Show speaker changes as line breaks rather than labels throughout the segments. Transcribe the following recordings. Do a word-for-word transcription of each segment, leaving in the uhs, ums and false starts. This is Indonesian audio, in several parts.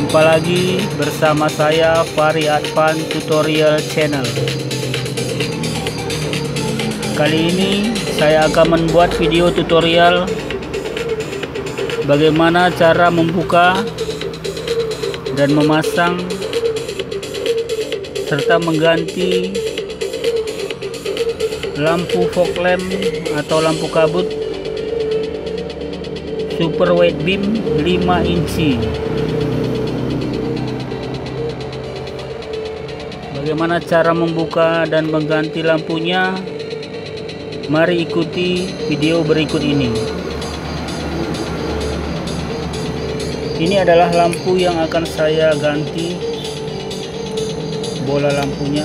Jumpa lagi bersama saya Fahri Advan Tutorial Channel. Kali ini saya akan membuat video tutorial bagaimana cara membuka dan memasang serta mengganti lampu fog lamp atau lampu kabut super wide beam lima inci. Bagaimana cara membuka dan mengganti lampunya? Mari ikuti video berikut ini. Ini adalah lampu yang akan saya ganti bola lampunya.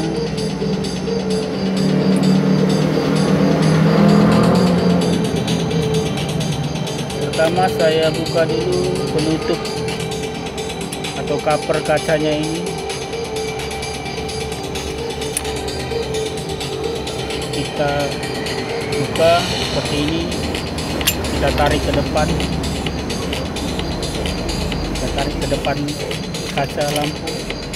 Pertama saya buka dulu penutup atau cover kacanya ini. Kita buka seperti ini, kita tarik ke depan, kita tarik ke depan kaca lampu.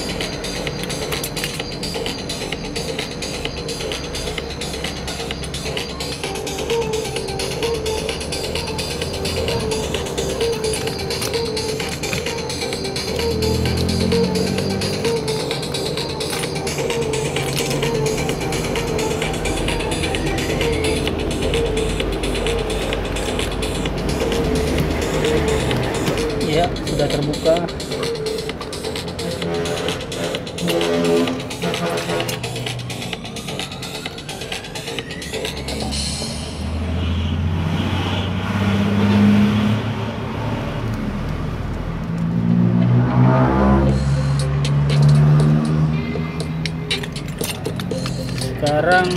Ya, sudah terbuka. Sekarang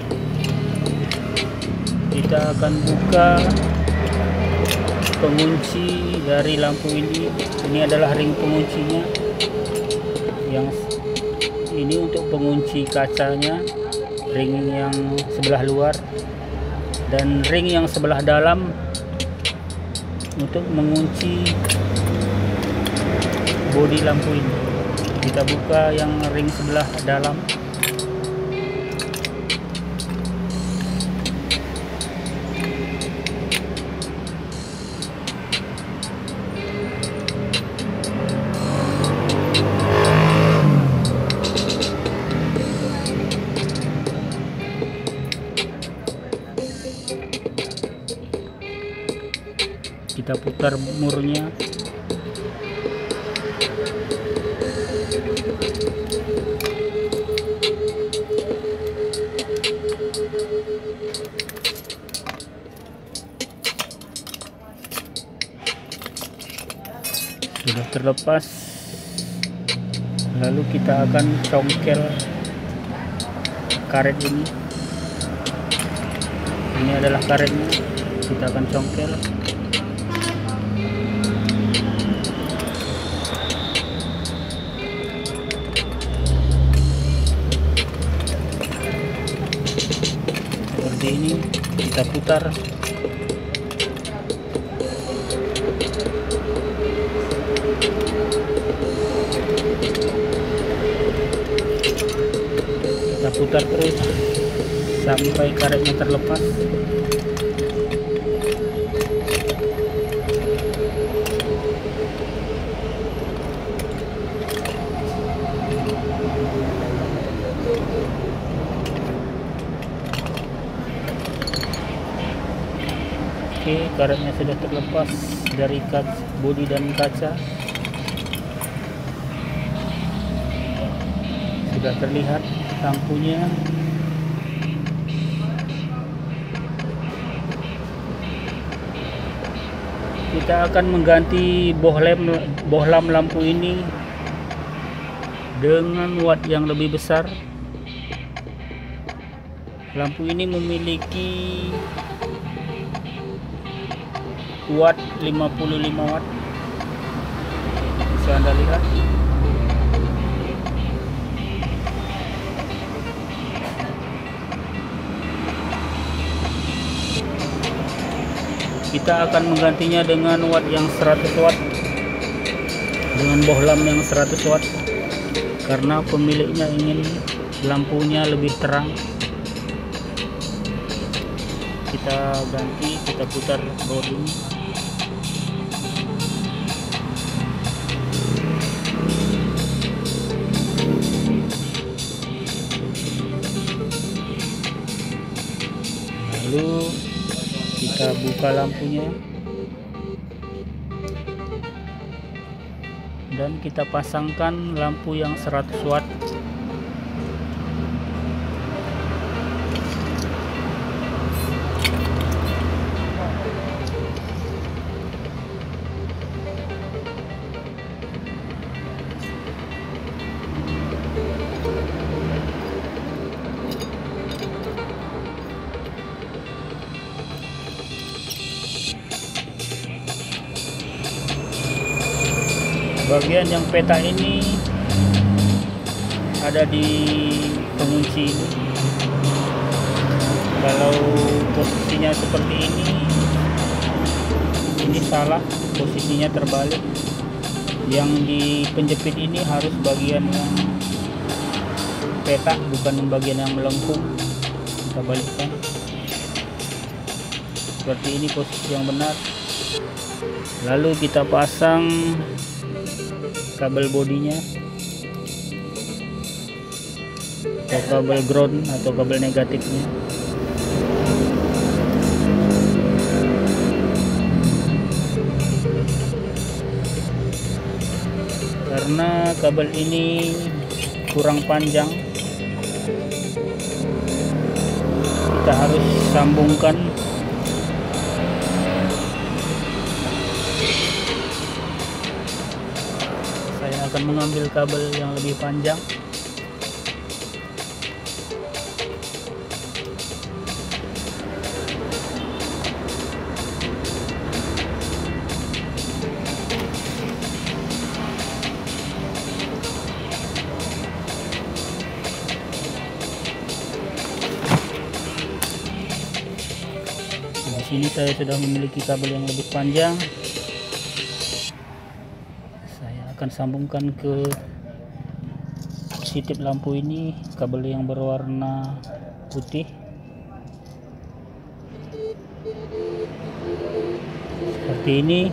kita akan buka pengunci dari lampu ini. Ini adalah ring penguncinya. Yang ini untuk pengunci kacanya, ring yang sebelah luar, dan ring yang sebelah dalam untuk mengunci bodi lampu ini. Kita buka yang ring sebelah dalam. Kita putar murnya. Sudah terlepas. Lalu kita akan congkel karet ini. Ini adalah karetnya. Kita akan congkel. Ini kita putar. Kita putar terus sampai karetnya terlepas. Oke, karetnya sudah terlepas dari kaca, bodi dan kaca. Sudah terlihat lampunya. Kita akan mengganti bohlam bohlam lampu ini dengan watt yang lebih besar. Lampu ini memiliki watt lima puluh lima watt. Bisa Anda lihat. Kita akan menggantinya dengan watt yang seratus watt. dengan bohlam yang seratus watt karena pemiliknya ingin lampunya lebih terang. Kita ganti, kita putar rod ini. Lalu kita buka lampunya dan kita pasangkan lampu yang seratus watt. Bagian yang peta ini ada di pengunci ini. Kalau posisinya seperti ini, ini salah, posisinya terbalik. Yang di penjepit ini harus bagian yang peta, bukan bagian yang melengkung. Kita balikkan. Seperti ini posisi yang benar. Lalu kita pasang kabel bodinya atau kabel ground atau kabel negatifnya. Karena kabel ini kurang panjang, kita harus sambungkan. Akan mengambil kabel yang lebih panjang. Di sini saya sudah memiliki kabel yang lebih panjang. Akan sambungkan ke positif lampu ini kabel yang berwarna putih seperti ini.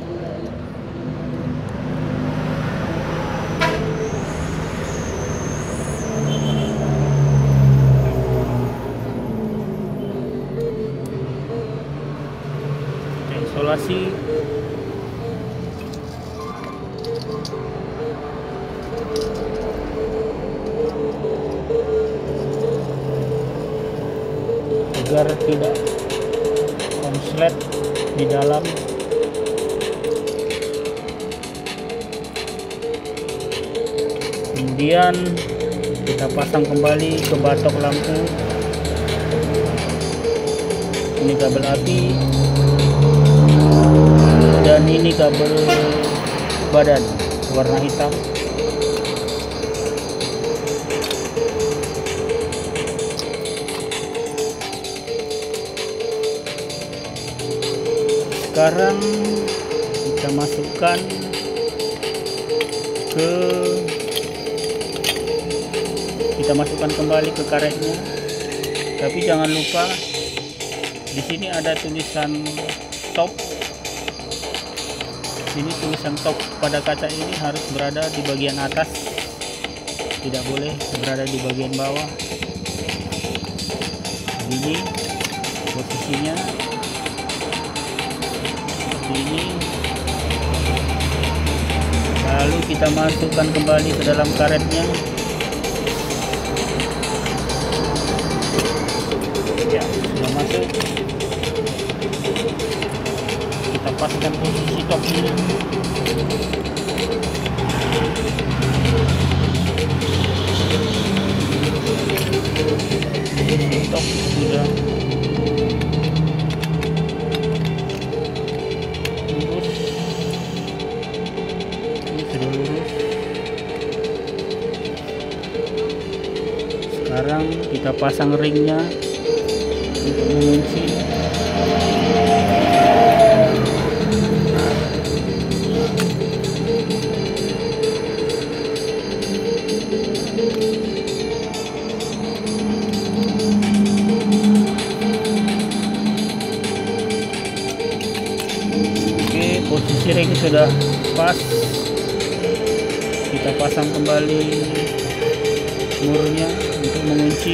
Kita isolasi. Agar tidak konslet di dalam. Kemudian kita pasang kembali ke batok lampu. Ini kabel api dan ini kabel badan warna hitam. Sekarang kita masukkan ke kita masukkan kembali ke karetnya, tapi jangan lupa di sini ada tulisan top. Ini tulisan top pada kaca ini harus berada di bagian atas, tidak boleh berada di bagian bawah. Ini posisinya ini. Lalu kita masukkan kembali ke dalam karetnya. Ya, sudah masuk. Kita paskan posisi top ini. Posisi top sudah sekarang kita pasang ringnya untuk mengunci. sudah pas, kita pasang kembali murnya untuk mengunci.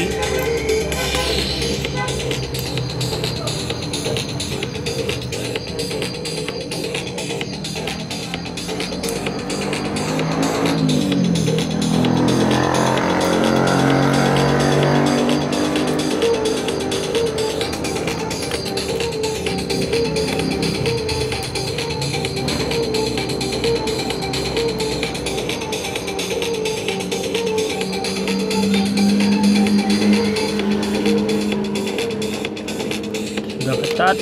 Sudah ketat.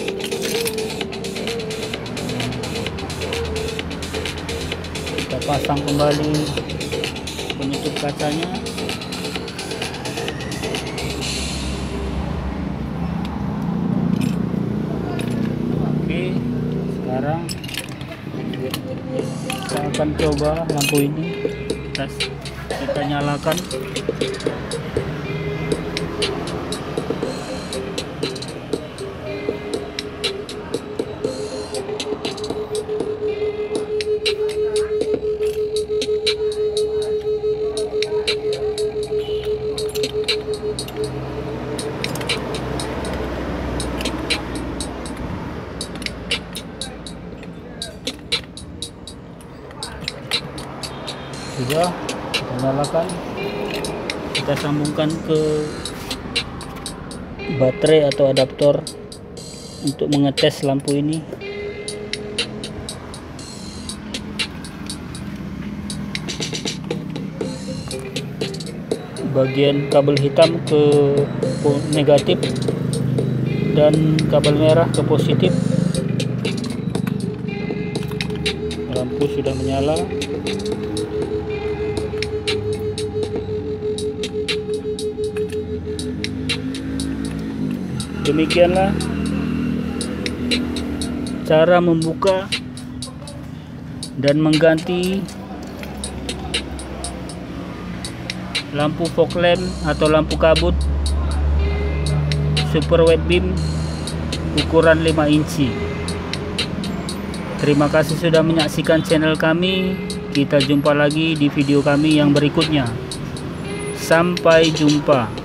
Kita pasang kembali penutup kacanya. Oke, sekarang kita akan coba lampu ini. Kita, kita nyalakan. Sudah kita nyalakan, kita sambungkan ke baterai atau adaptor untuk mengetes lampu ini. Bagian kabel hitam ke negatif dan kabel merah ke positif. Lampu sudah menyala. Demikianlah cara membuka dan mengganti lampu fog lamp atau lampu kabut super wide beam ukuran lima inci. Terima kasih sudah menyaksikan channel kami. Kita jumpa lagi di video kami yang berikutnya. Sampai jumpa.